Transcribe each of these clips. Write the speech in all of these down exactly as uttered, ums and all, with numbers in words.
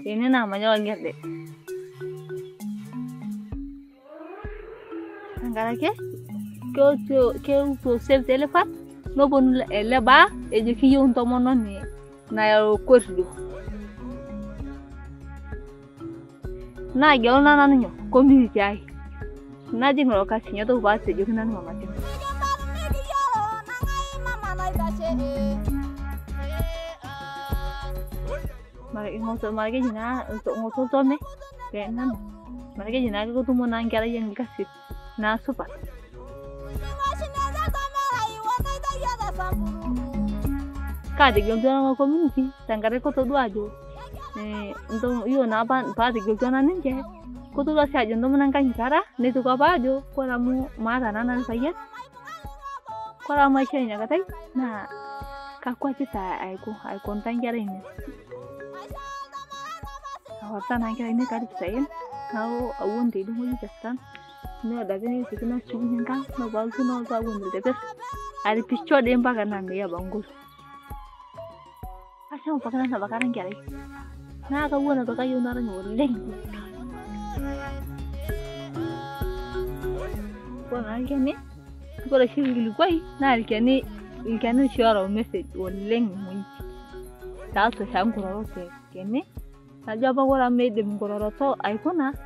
ini namanya lagi deh. Angkara ke, kau tu kau tu save telefon, no pun leba, eje kiyo untuk mana ni, na yo kurdu. Na jauh na nanya, community ay, na jeng lokasinya tu bahasa juga na Mama Tembos. Mereka ngosot mereka jina untuk ngosot tu me, kena. Mereka jina aku tu mau nangkara yang dikasih. Na sopa. Kade giltona ma community, tangkare ko to duajo. Eh, untuk iyo na apa pa de giltona ninje. Ko to la sajo ndo menangkan cara, ne to ka bajo, ko ramu mara nana sayat. Ko ramu sai nya katai. Na ka kwa cita ai ko ai kontan kare ini. Awatan ai kare ini kare sayin. Kau awun tidu mo jastan. No ada gini sih kena cuma kan, no bagus no bagus gitu terus ada pisau dia pakai nanti ya bangkus. Asal mau pakai nasi bakaran kali. Nah kau buat apa kayu naran nyoleng. Kau nanti ni, kau lagi dulu kau, nah ini ini kan share message nyoleng mungkin. Tahu tu saya kurang rote, kene. Saja apa kau ramai dem kurang rote, iPhone na.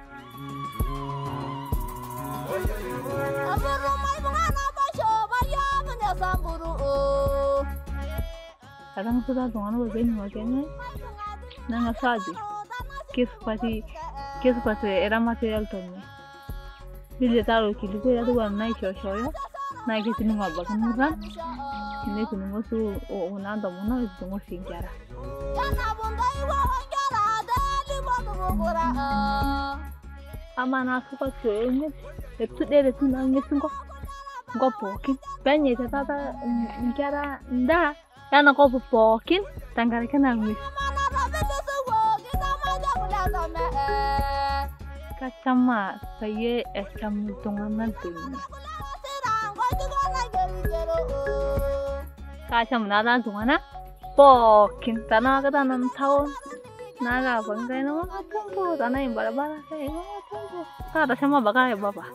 Kadang sudah dengan orang ini macamnya, nang sahaja, kes pasti, kes pasti era material tu ni. Bila tahu kilo tu ada orang naik show-show, naik ke sini ngabak murah, ini sini musuh, oh orang tu mana itu musuh singkara. Ama nak suka show ni, itu dia itu nangis sungguh, gua pokin, banyak tata singkara, nda. Karena kau pokin, tangkar kena nangis. Kacama saya esam tunganan tunya. Kacama nada tungana, pokin tanah kata enam tahun. Naga bangkai nama tumpu tanah yang bara-bara saya tumpu. Kata sama bakal ya bapa.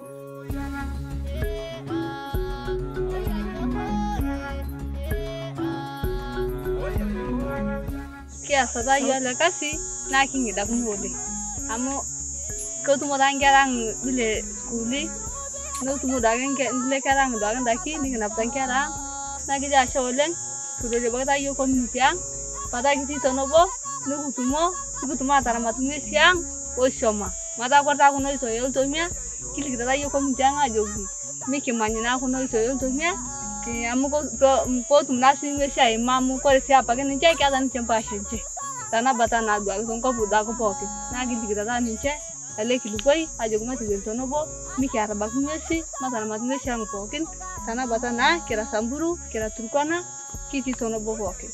Kia sada ya lekasi, nak ingi dah pun boleh. Amo kau tu mau tangkar orang bile skuli, kau tu mau dagang ke bile kerang dagang daki, ni kenapa tangkar orang? Nak kita shouleng, sudah jebak tayo community ang, pada kita tonobo, nu tu mau, tu tu mau antara matunya siang, oh siapa? Mata aku tak aku noi soal tu mia, kita kita tayo community ang aja ubi. Mikir mana aku noi soal tu mia. Amu ko ko tum nasi nge sai mamu ko siapa kan ninja ka dan cempa shenche tana bata na dua ko ko buda ko poki na gindi kita dan ninja ale ki lukoi ajo kuma ti gento no bo mi kara bak ngesi mata na nge sai pokin tana bata na kira Samburu kira Turkana kiti tono bo poki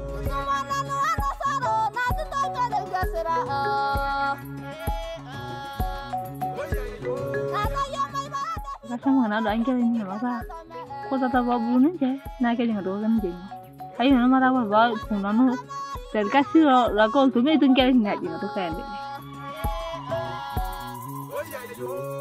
Rasa mana ada angkel ini apa? Kau tetap babu ni je, nak kerja dengan orang je. Ayo nama apa bawa punanu, terkasih lo, lagu tu me itu kerja dengan je, tu kan.